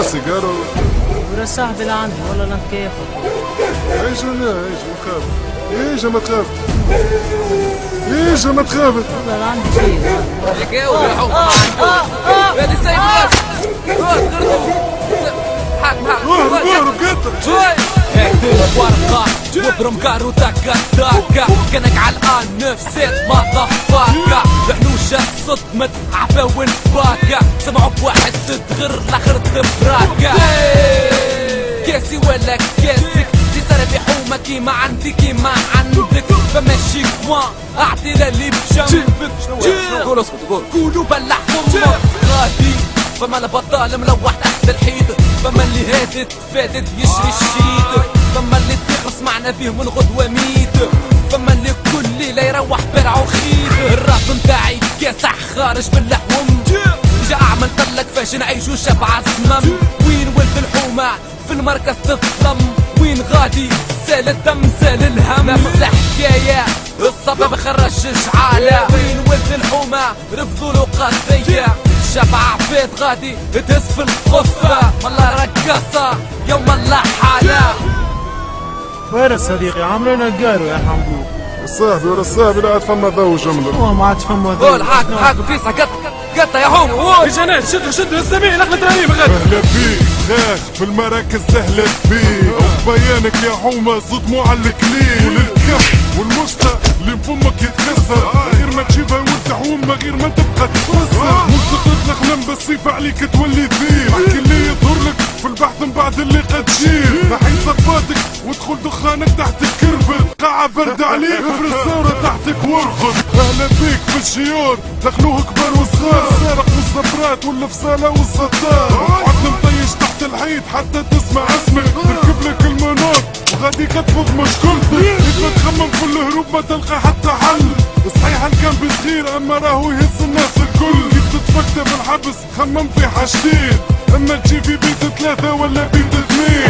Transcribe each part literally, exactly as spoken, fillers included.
سيجارة ولا صاحبي اللي عندي والله انا كيفك. ايش انا ايش ما تخاف ايش ما تخاف ايش ما تخاف والله لا عندي شيء. يا كاو يا حوم هذه سيد الراس حاك حاك اهرب اهرب قطر شوي ورقة واضرم كارو تاكا تاكا كانك علقان نفسيت ما ضفاكا الحنوشة صدمت عفاون باكا سمعوا بواحد تدغر الاخر تبراكا كاسي ولا كاسك دي صار بحومة كيما عندي كيما عندك فماشي كوان اعطي للي بجنبك قولوا اسكت قولوا بلع فمك غادي فما البطال ملوح تحت الحيط فما اللي هادت فاتت يشري الشيد فما اللي تخلص معنا فيه من غدوة ميت فما اللي كل ليلة يروح برع وخيط الراب متاعي كاسح خارج باللحوم جا اعمل طلق فاش نعيشو شبع الزمم وين ولد الحومة في المركز تظلم وين غادي سال الدم سال الهم نفس الحكاية الصبا بخرج شعالة وين ولد الحومة رفضوا له قضية شبع عبيد غادي تهز في القفة والله رقصة يوم الله حالة. وين صديقي عاملين القارو يا حمدو الصاحبي ورا الصاحبي لا تفهم ذو جملة هو ما عاد فهم ذو قول حاك حاك فيسع قط قطة يا حوم اجا ناس شدوا شدوا السميع نخلة رهيبة غدا اهلا بيك خاخ في المراكز اهلا بيك بيانك يا حومة صدموا على الكليل وللكف والمشتى اللي بفمك يتكسر غير ما تجيبها ولد حومة غير ما تبقى تتوسر منطقة الأحلام بالصيف عليك تولي ذيل احكي اللي يظهر لك في البحث من بعد اللي قد جيل نحي صفاتك وادخل دخانك تحت الكربت قاعة برد عليك افرز ثورة تحتك وارخد اهلا بيك في الشيور دخلوه كبار وصغار سارق والصبرات والفصالة والصدار عدل مطيش تحت الحيط حتى تسمع اسمك تركب لك المناط وغادي كتفض مشكلتك إذا تخمم كل هروب ما تلقى حتى حل صحيح الكلب صغير اما راهو يهز الناس الكل كيف تتفكت بالحبس خمم في حاجتين اما تجي في بيت ثلاثة ولا بيت اثنين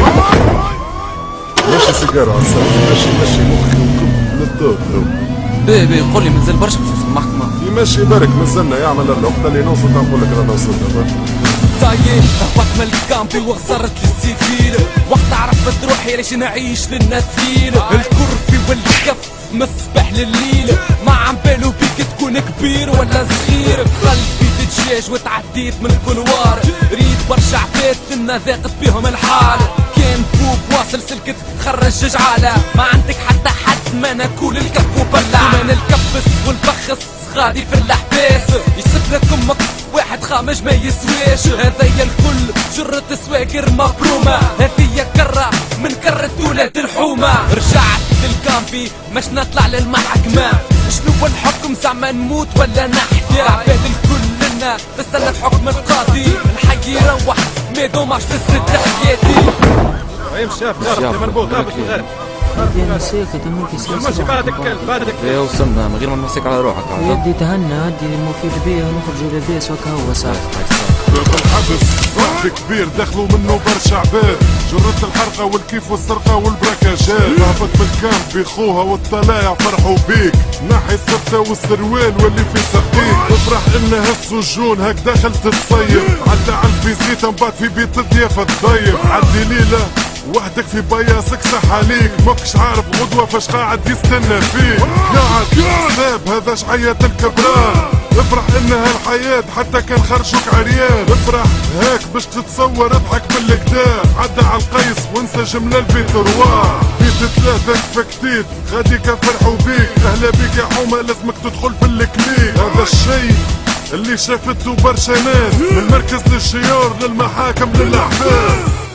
ماشي سيجارة عالصاحب ماشي ماشي مخي وكب للدور بيه بيه قول لي مازال برشا في المحكمة يمشي برك مازلنا يعمل الوقت اللي نوصل نقول لك رانا وصلنا طيب وقت ما الكامبي وخسرت للسيفيل وقت عرفت روحي ليش نعيش للنثيل الكرفي والكف مصبح للليل ما عم بالو بيك تكون كبير ولا صغير قلبي دجاج وتعديت من الكلوار ريت برشا عباد كنا ذاقت بيهم الحال كان بوك واصل سلكت خرج جعالة ما عندك حتى حد ما ناكل الكف وبلع ما نلكبس والبخس غادي في الاحباس يسب لك امك واحد خامج ما يسواش هذايا الكل جرة سواقر مبرومة هذيا كرة من كرة ولاد الحومة رجعت للكامبي مش نطلع للمحكمة شنو الحكم زعما نموت ولا نحيا عباد الكل لنا تستنى حكم القاضي الحي يروح ما دوماش تسد حياتي عيم شاف غارب منبوط غابت من غارب يا ساكت امك ساكت ماشي بعدك بعدك ايه وصلنا من غير ما نمسك على روحك يدي تهنى هدي مفيد بيه ونخرجوا للبيس وكا هو صافي باب الحبس صاحب كبير دخلوا منه برشا عباد جرة الحرقة والكيف والسرقة والبراكاجات ذهبت بالكامب بخوها والطلايع فرحوا بيك ناحي السبتة والسروال واللي في سقيك افرح انها السجون هاك داخل تتصيف عدى على الفيزيتا من بعد في بيت الضيافة تضيف عدي ليلة وحدك في بياسك صح عليك ماكش عارف غدوة فاش قاعد يستنى فيك قاعد ساب هذا شعية الكبران افرح انها الحياة حتى كان خرجوك عريان افرح هاك باش تتصور اضحك بالكدا عدى على القيس وانسى جملة البيت رواه بيت ثلاثة فكتيت غادي كفرحوا بيك اهلا بيك يا حومة لازمك تدخل في الكليك هذا الشيء اللي شافته برشا ناس من المركز للشيار للمحاكم للاحباس